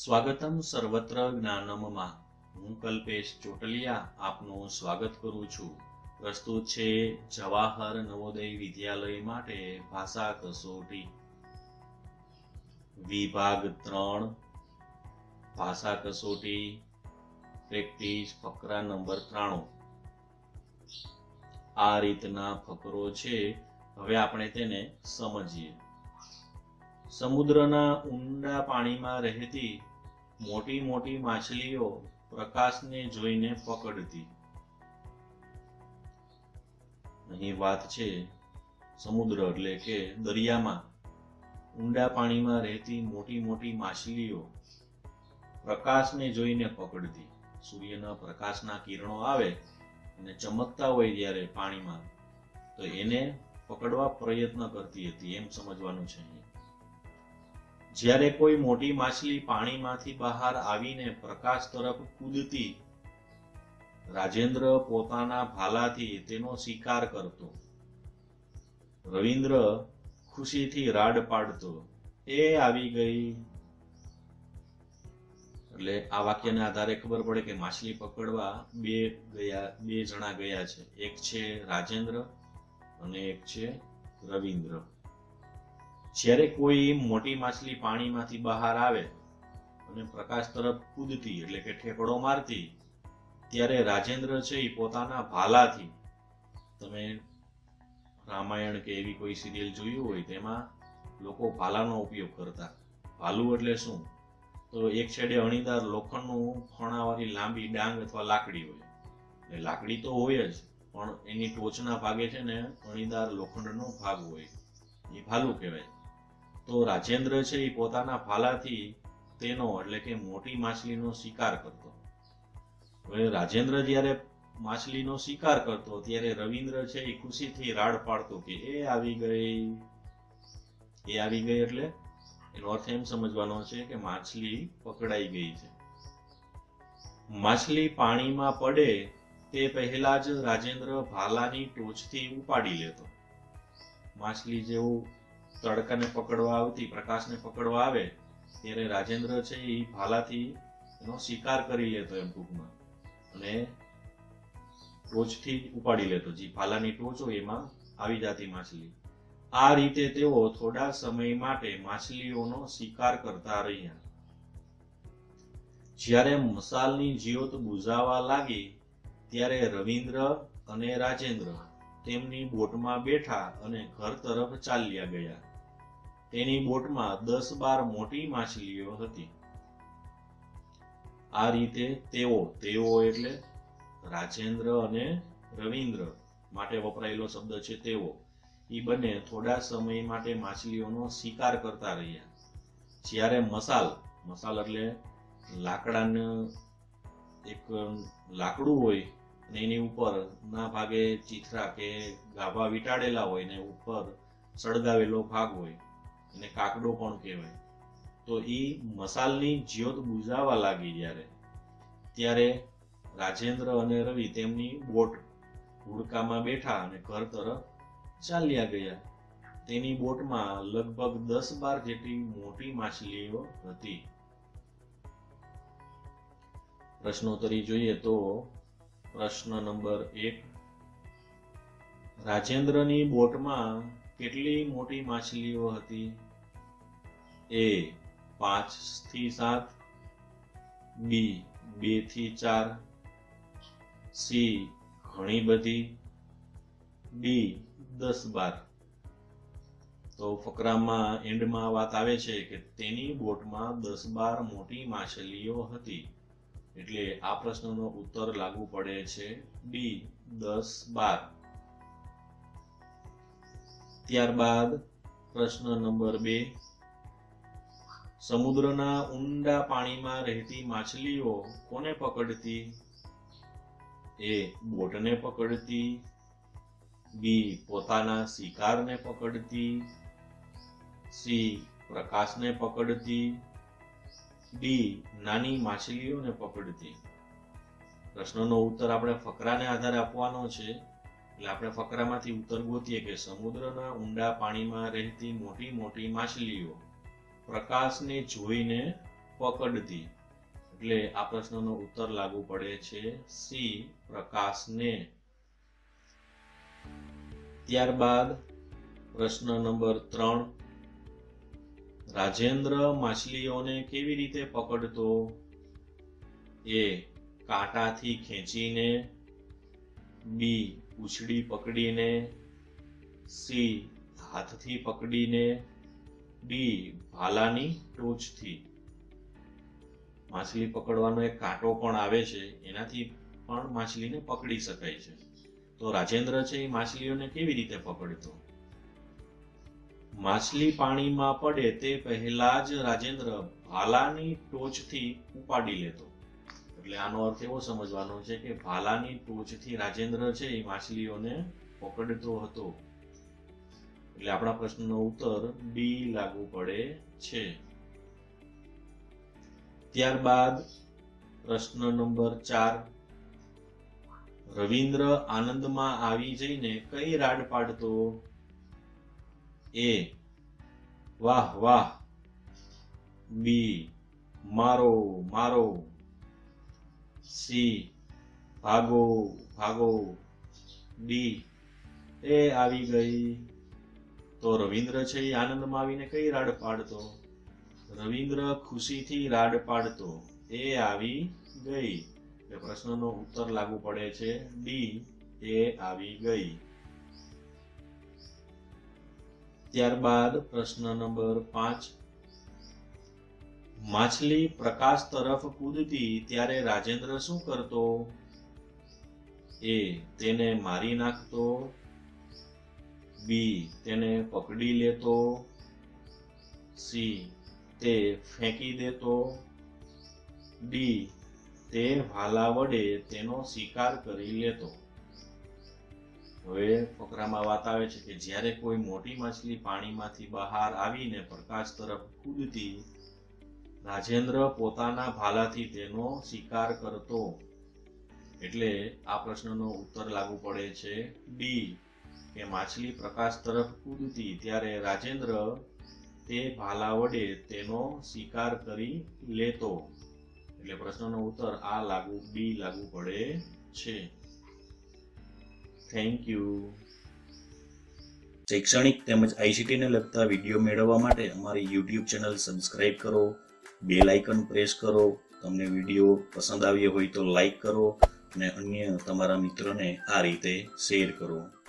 સ્વાગતમ સર્વત્ર જ્ઞાનમમાં। હું કલ્પેશ ચોટલિયા આપનું સ્વાગત કરું છું। પ્રસ્તુત છે જવાહર નવોદય વિદ્યાલય માટે ભાષા કસોટી વિભાગ 3 ભાષા કસોટી પ્રેક્ટિસ ફકરા નંબર 93। આ રીતના ફકરો છે। હવે આપણે તેને સમજીએ। સમુદ્રના ઊંડા પાણીમાં રહેતી મોટી મોટી માછલીઓ પ્રકાશને જોઈને પકડતી। અહીં વાત છે સમુદ્ર એટલે કે દરિયામાં ઊંડા પાણીમાં રહેતી મોટી મોટી માછલીઓ પ્રકાશને જોઈને પકડતી। સૂર્યના પ્રકાશના કિરણો આવે અને ચમકતા હોય જ્યારે પાણીમાં તો એને પકડવા પ્રયત્ન કરતી હતી, એમ સમજવાનું છે। જ્યારે કોઈ મોટી માછલી પાણીમાંથી બહાર આવીને પ્રકાશ તરફ કૂદતી, રાજેન્દ્ર પોતાના ભાલાથી તેનો શિકાર કરતો। રવિન્દ્ર ખુશીથી રાડ પાડતો, એ આવી ગઈ। એટલે આ વાક્યના આધારે ખબર પડે કે માછલી પકડવા બે જણા ગયા છે। એક છે રાજેન્દ્ર અને એક છે રવિન્દ્ર। જ્યારે કોઈ મોટી માછલી પાણીમાંથી બહાર આવે અને પ્રકાશ તરફ કૂદતી એટલે કે ઠેકડો મારતી, ત્યારે રાજેન્દ્ર છે એ પોતાના ભાલાથી, તમે રામાયણ કે એવી કોઈ સિરિયલ જોયું હોય તેમાં લોકો ભાલાનો ઉપયોગ કરતા। ભાલું એટલે શું? તો એક છેડે અણીદાર લોખંડનું ફણાવાળી લાંબી ડાંગ અથવા લાકડી હોય। એટલે લાકડી તો હોય જ, પણ એની ટોચના ભાગે છે ને અણીદાર લોખંડનો ભાગ હોય, એ ભાલું કહેવાય। તો રાજેન્દ્ર છે એ પોતાના ભાલાથી તેનો એટલે કે મોટી માછલીનો શિકાર કરતો। હવે રાજેન્દ્ર જ્યારે માછલીનો શિકાર કરતો ત્યારે રવિન્દ્ર છે એ ખુશીથી રાડ પાડતો કે એ આવી ગઈ। એ આવી ગઈ એટલે એનો અર્થ એમ સમજવાનો છે કે માછલી પકડાઈ ગઈ છે। માછલી પાણીમાં પડે તે પહેલા જ રાજેન્દ્ર ભાલાની ટોચથી ઉપાડી લેતો। માછલી જેવું તડકાને પકડવા આવતી, પ્રકાશને પકડવા આવે ત્યારે રાજેન્દ્ર છે એ ભાલાથી એનો શિકાર કરી લેતો એમ ટૂંકમાં, અને ટોચથી ઉપાડી લેતો। જે ભાલાની ટોચ હોય એમાં આવી જતી માછલી। આ રીતે તેઓ થોડા સમય માટે માછલીઓનો શિકાર કરતા રહ્યા। જ્યારે મસાલની જ્યોત બુઝાવા લાગી ત્યારે રવિન્દ્ર અને રાજેન્દ્ર તેમની બોટમાં બેઠા અને ઘર તરફ ચાલ્યા ગયા। તેની બોટમાં 10-12 મોટી માછલીઓ હતી। આ રીતે તેઓ એટલે રાજેન્દ્ર અને રવિન્દ્ર માટે વપરાયેલો શબ્દ છે તેઓ, એ બંને થોડા સમય માટે માછલીઓનો શિકાર કરતા રહ્યા। જ્યારે મસાલ એટલે લાકડાનું એક લાકડું હોય અને એની ઉપર ના ભાગે ચીથરા કે ગાભા વીંટાળેલા હોય ને ઉપર સળગાવેલો ભાગ હોય, એને કાકડો પણ કહેવાય। તો ઈ મસાલની જ્યોત બુઝાવા લાગી ત્યારે રાજેન્દ્ર અને રવિ તેમની બોટ હુડકામાં બેઠા અને ઘર તરફ ચાલ્યા ગયા। તેની બોટમાં લગભગ 10-12 જેટલી મોટી માછલીઓ હતી। પ્રશ્નોત્તરી જોઈએ તો પ્રશ્ન નંબર 1, રાજેન્દ્રની બોટમાં કેટલી મોટી માછલીઓ હતી? A 5-7, B 2-4, C ઘણી બધી, D 10-12। તો ફકરામાં એન્ડમાં વાત આવે છે કે તેની બોટમાં 10-12 મોટી માછલીઓ હતી, એટલે આ પ્રશ્નનો ઉત્તર લાગુ પડે છે D 10-12। ત્યારબાદ પ્રશ્ન નંબર 2, સમુદ્રના ઊંડા પાણીમાં રહેતી માછલીઓ કોને પકડતી? A બોટને પકડતી, B પોતાના શિકારને પકડતી, C પ્રકાશને પકડતી, D નાની માછલીઓને પકડતી। પ્રશ્નનો ઉત્તર આપણે ફકરાને આધારે આપવાનો છે, એટલે આપણે ફકરામાંથી ઉત્તર ગોતીએ કે સમુદ્રના ઊંડા પાણીમાં રહેતી મોટી મોટી માછલીઓ પ્રકાશને જોઈને પકડતી, એટલે આ પ્રશ્નનો ઉત્તર લાગુ પડે છે સી, પ્રકાશને. ત્યારબાદ પ્રશ્ન નંબર 3, રાજેન્દ્ર માછલીઓને કેવી રીતે પકડતો? એ, કાંટાથી ખેંચીને, બી, પૂંછડી પકડીને, સી, હાથથી પકડીને, ડી, ભાલાની ટોચથી. માછલી પકડવાનો એક કાંટો પણ આવે છે, એનાથી પણ માછલીને પકડી શકાય છે. તો રાજેન્દ્ર છે એ માછલીઓને કેવી રીતે પકડતો? માછલી પાણીમાં પડે તે પહેલા જ રાજેન્દ્ર ભાલાની ટોચથી ઉપાડી લેતો. એટલે આનો અર્થ એવો સમજવાનો છે કે ભાલાની ટોચથી રાજેન્દ્ર છે એ માછલીઓને પકડતો હતો. એટલે આપણા પ્રશ્નનો ઉત્તર ડી લાગુ પડે છે. ત્યારબાદ પ્રશ્ન નંબર 4, રવિન્દ્ર આનંદમાં આવી જઈને કઈ રાડ પાડતો? એ, વાહ વાહ, બી, મારો મારો, સી, ભાગો ભાગો, ડી, એ આવી ગઈ. તો રવિન્દ્ર છે એ આનંદમાં આવીને કઈ રાડ પાડતો? રવિન્દ્ર ખુશીથી રાડ પાડતો. એ આવી ગઈ. એટલે પ્રશ્નનો ઉત્તર લાગુ પડે છે ડી, એ આવી ગઈ. ત્યારબાદ પ્રશ્ન નંબર 5, માછલી પ્રકાશ તરફ કૂદતી ત્યારે રાજેન્દ્ર શું કરતો? એ, તેને મારી નાખતો, બી, તેને પકડી લેતો, સી, તે ફેંકી દેતો, ડી, તે ભાલા વડે તેનો શિકાર કરી લેતો. હવે ફકરામાં વાત આવે છે કે જ્યારે કોઈ મોટી માછલી પાણીમાંથી બહાર આવીને પ્રકાશ તરફ કૂદતી, રાજેન્દ્ર પોતાના ભાલાથી તેનો શિકાર કરતો. એટલે આ પ્રશ્નનો ઉત્તર લાગુ પડે છે ડી, કે માછલી પ્રકાશ તરફ કૂદતી ત્યારે રાજેન્દ્ર તે ભાલા વડે તેનો શિકાર કરી લેતો. એટલે પ્રશ્નનો ઉત્તર બી લાગુ પડે છે. Thank you. શૈક્ષણિક તેમજ ICT ને લગતા વિડીયો મેળવવા માટે અમારી YouTube ચેનલ સબસ્ક્રાઇબ કરો, બેલ આઇકન પ્રેસ કરો. તમને વિડીયો પસંદ આવ્યો હોય તો લાઈક કરો અને અન્ય તમારા મિત્રોને આ રીતે શેર કરો.